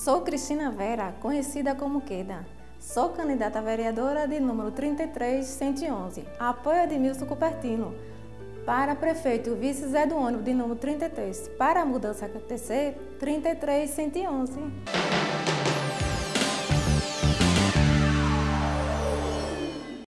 Sou Cristina Vera, conhecida como Queda. Sou candidata a vereadora de número 33111, apoio Edmilson Cupertino. Para prefeito vice Zé do Ônibus de número 33, para a mudança acontecer, 33111.